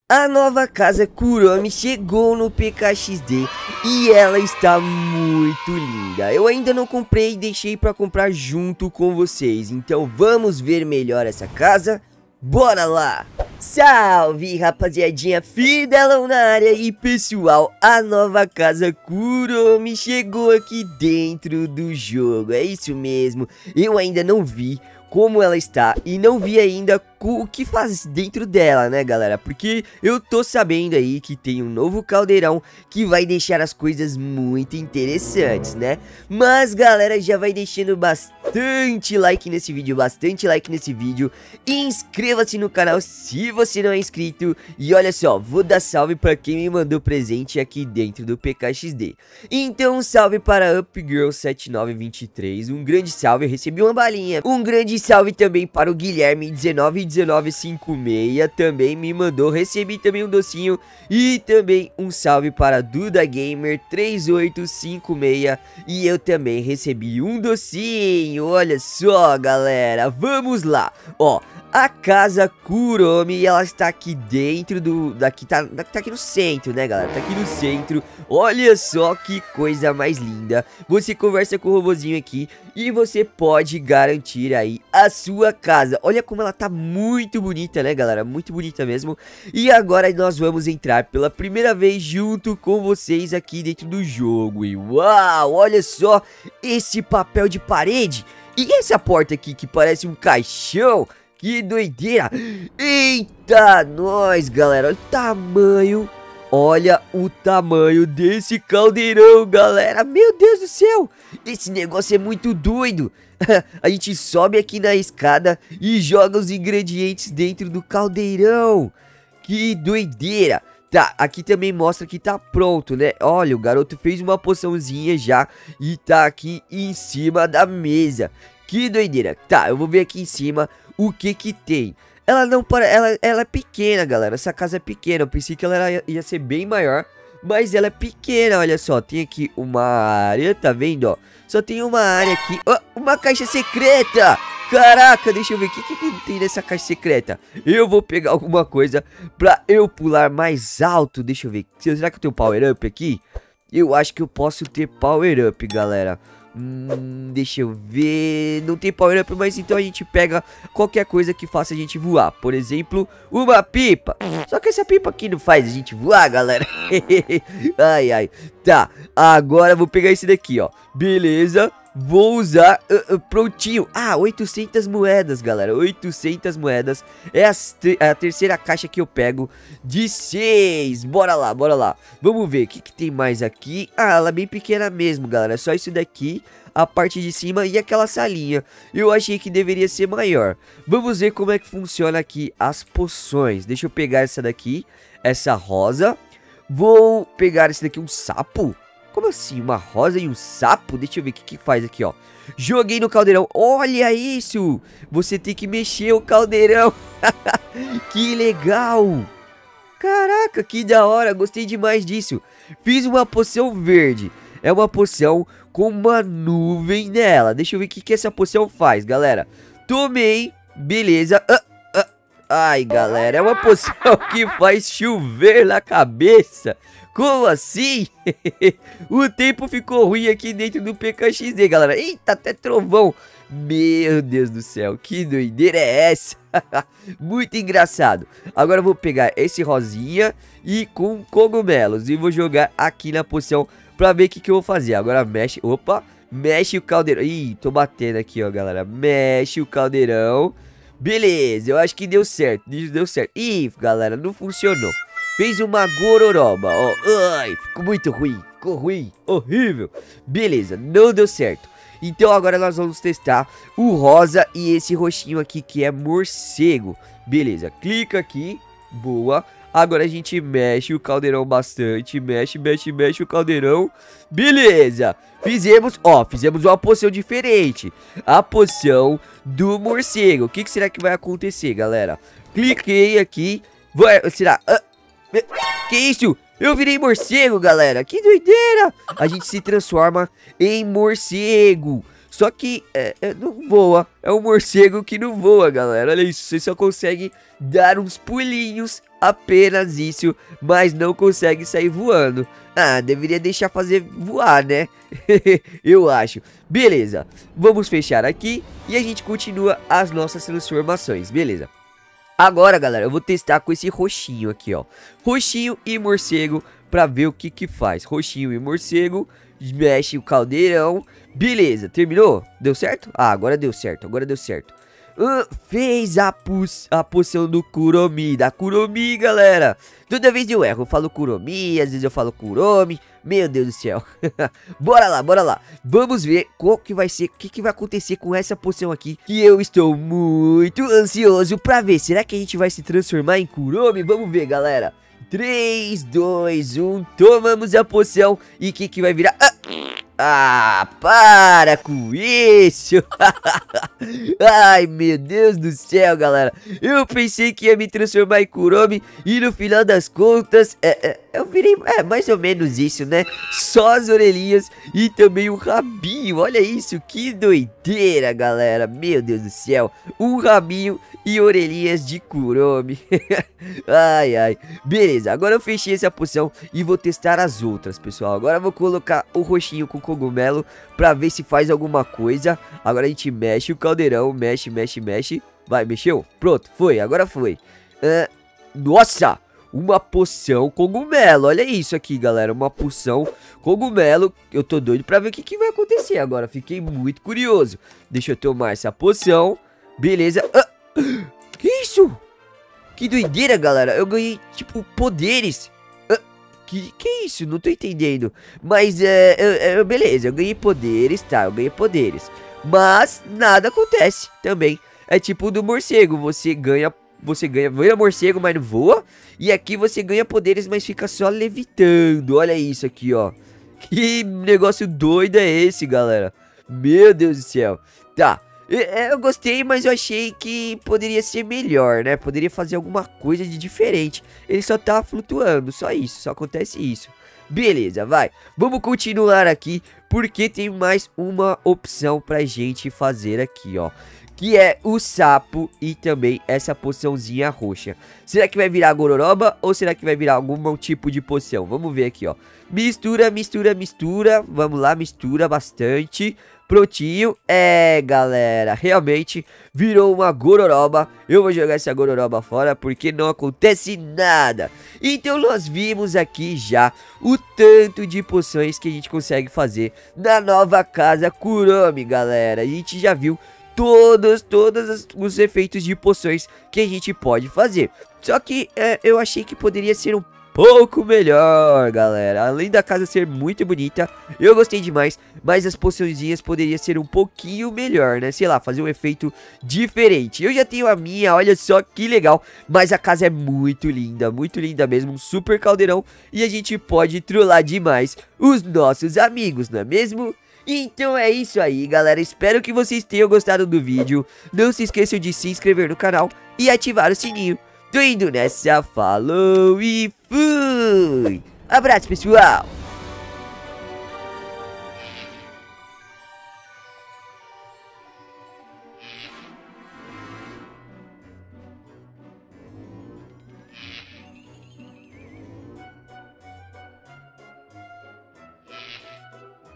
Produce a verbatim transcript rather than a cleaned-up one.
A nova casa Kuromi chegou no P K X D e ela está muito linda. Eu ainda não comprei e deixei para comprar junto com vocês. Então vamos ver melhor essa casa? Bora lá! Salve, rapaziadinha, Fidelão na área. E pessoal, a nova casa Kuromi chegou aqui dentro do jogo. É isso mesmo, eu ainda não vi como ela está e não vi ainda o que faz dentro dela, né, galera? Porque eu tô sabendo aí que tem um novo caldeirão que vai deixar as coisas muito interessantes, né? Mas, galera, já vai deixando bastante like nesse vídeo, bastante like nesse vídeo. Inscreva-se no canal se você não é inscrito. E olha só, vou dar salve pra quem me mandou presente aqui dentro do P K X D. Então, um salve para Upgirl sete nove dois três, um grande salve, eu recebi uma balinha. Um grande salve também para o Guilherme dezenove dezenove cinquenta e seis, também me mandou, recebi também um docinho. E também um salve para Duda Gamer três oito cinco seis, e eu também recebi um docinho. Olha só, galera, vamos lá. Ó, a casa Kuromi, ela está aqui dentro do... Daqui tá, tá aqui no centro, né, galera? Tá aqui no centro. Olha só que coisa mais linda. Você conversa com o robozinho aqui e você pode garantir aí a sua casa. Olha como ela tá muito bonita, né, galera? Muito bonita mesmo. E agora nós vamos entrar pela primeira vez junto com vocês aqui dentro do jogo. E uau, olha só esse papel de parede. E essa porta aqui que parece um caixão. Que doideira! Eita, nós, galera, olha o tamanho. Olha o tamanho desse caldeirão, galera. Meu Deus do céu, esse negócio é muito doido. A gente sobe aqui na escada e joga os ingredientes dentro do caldeirão. Que doideira. Tá, aqui também mostra que tá pronto, né? Olha, o garoto fez uma poçãozinha já e tá aqui em cima da mesa. Que doideira. Tá, eu vou ver aqui em cima o que que tem. Ela não para, ela, ela é pequena, galera. Essa casa é pequena. Eu pensei que ela era, ia ser bem maior, mas ela é pequena. Olha só, tem aqui uma área, tá vendo, ó? Só tem uma área aqui. Oh, uma caixa secreta. Caraca, deixa eu ver o que, que, que tem nessa caixa secreta. Eu vou pegar alguma coisa pra eu pular mais alto. Deixa eu ver. Será que eu tenho power up aqui? Eu acho que eu posso ter power up, galera. Hum, deixa eu ver. Não tem power up, mas então a gente pega qualquer coisa que faça a gente voar. Por exemplo, uma pipa. Só que essa pipa aqui não faz a gente voar, galera. Ai, ai. Tá, agora eu vou pegar esse daqui, ó. Beleza. Vou usar, uh, uh, prontinho. Ah, oitocentas moedas, galera. oitocentas moedas. É a, é a terceira caixa que eu pego de seis. Bora lá, bora lá. Vamos ver, o que, que tem mais aqui? Ah, ela é bem pequena mesmo, galera. É só isso daqui, a parte de cima e aquela salinha. Eu achei que deveria ser maior. Vamos ver como é que funciona aqui as poções. Deixa eu pegar essa daqui, essa rosa. Vou pegar esse daqui, um sapo. Como assim? Uma rosa e um sapo? Deixa eu ver o que que faz aqui, ó. Joguei no caldeirão. Olha isso! Você tem que mexer o caldeirão. Que legal! Caraca, que da hora. Gostei demais disso. Fiz uma poção verde. É uma poção com uma nuvem nela. Deixa eu ver o que que essa poção faz, galera. Tomei. Beleza. Ah, ah. Ai, galera. É uma poção que faz chover na cabeça. Como assim? O tempo ficou ruim aqui dentro do P K X D, galera. Eita, até trovão. Meu Deus do céu, que doideira é essa? Muito engraçado. Agora eu vou pegar esse rosinha e com cogumelos e vou jogar aqui na poção pra ver o que que eu vou fazer. Agora mexe, opa, mexe o caldeirão. Ih, tô batendo aqui, ó, galera. Mexe o caldeirão. Beleza, eu acho que deu certo, deu certo. Ih, galera, não funcionou. Fez uma gororoba, ó. Ai, ficou muito ruim. Ficou ruim, horrível. Beleza, não deu certo. Então agora nós vamos testar o rosa e esse roxinho aqui que é morcego. Beleza, clica aqui. Boa. Agora a gente mexe o caldeirão bastante. Mexe, mexe, mexe o caldeirão. Beleza. Fizemos, ó, fizemos uma poção diferente. A poção do morcego. O que, que será que vai acontecer, galera? Cliquei aqui. Vai, será... Ah, que isso? Eu virei morcego, galera. Que doideira. A gente se transforma em morcego. Só que é, é, não voa. É um morcego que não voa, galera. Olha isso. Você só consegue dar uns pulinhos apenas isso, mas não consegue sair voando. Ah, deveria deixar fazer voar, né? Eu acho. Beleza, vamos fechar aqui e a gente continua as nossas transformações, beleza? Agora, galera, eu vou testar com esse roxinho aqui, ó. Roxinho e morcego pra ver o que que faz. Roxinho e morcego, mexe o caldeirão. Beleza, terminou? Deu certo? Ah, agora deu certo, agora deu certo. Uh, fez a, a poção do Kuromi, da Kuromi, galera. Toda vez eu erro, eu falo Kuromi, às vezes eu falo Kuromi. Meu Deus do céu. Bora lá, bora lá. Vamos ver qual que vai ser, o que que vai acontecer com essa poção aqui, que eu estou muito ansioso pra ver. Será que a gente vai se transformar em Kuromi? Vamos ver, galera. três, dois, um, tomamos a poção. E o que que vai virar? Ah! Ah, para com isso. Ai, meu Deus do céu, galera. Eu pensei que ia me transformar em Kuromi e no final das contas, é, é, eu virei, é, mais ou menos isso, né? Só as orelhinhas e também o rabinho. Olha isso, que doideira, galera. Meu Deus do céu. Um rabinho e orelhinhas de Kuromi. Ai, ai. Beleza, agora eu fechei essa poção e vou testar as outras, pessoal. Agora eu vou colocar o roxinho com cogumelo pra ver se faz alguma coisa. Agora a gente mexe o caldeirão, mexe, mexe, mexe. Vai, mexeu? Pronto, foi, agora foi. uh, Nossa, uma poção cogumelo. Olha isso aqui, galera, uma poção cogumelo. Eu tô doido pra ver o que, que vai acontecer agora. Fiquei muito curioso. Deixa eu tomar essa poção. Beleza. uh, Que isso? Que doideira, galera. Eu ganhei, tipo, poderes. Que que é isso? Não tô entendendo. Mas, é, eu, eu, beleza, eu ganhei poderes, tá, eu ganhei poderes. Mas, nada acontece também. É tipo do morcego, você ganha, você ganha, vira morcego, mas não voa. E aqui você ganha poderes, mas fica só levitando. Olha isso aqui, ó. Que negócio doido é esse, galera? Meu Deus do céu. Tá. Eu gostei, mas eu achei que poderia ser melhor, né? Poderia fazer alguma coisa de diferente. Ele só tá flutuando, só isso, só acontece isso. Beleza, vai. Vamos continuar aqui, porque tem mais uma opção pra gente fazer aqui, ó. Que é o sapo e também essa poçãozinha roxa. Será que vai virar gororoba ou será que vai virar algum tipo de poção? Vamos ver aqui, ó. Mistura, mistura, mistura. Vamos lá, mistura bastante. Prontinho. É, galera, realmente virou uma gororoba. Eu vou jogar essa gororoba fora porque não acontece nada. Então nós vimos aqui já o tanto de poções que a gente consegue fazer na nova casa Kuromi, galera. A gente já viu todos, todos os efeitos de poções que a gente pode fazer. Só que é, eu achei que poderia ser um pouco melhor, galera. Além da casa ser muito bonita, eu gostei demais, mas as poçõezinhas poderiam ser um pouquinho melhor, né? Sei lá, fazer um efeito diferente. Eu já tenho a minha, olha só que legal. Mas a casa é muito linda, muito linda mesmo, um super caldeirão. E a gente pode trollar demais os nossos amigos, não é mesmo? Então é isso aí, galera, espero que vocês tenham gostado do vídeo. Não se esqueçam de se inscrever no canal e ativar o sininho. Tô indo nessa, falou e fui! Abraço, pessoal!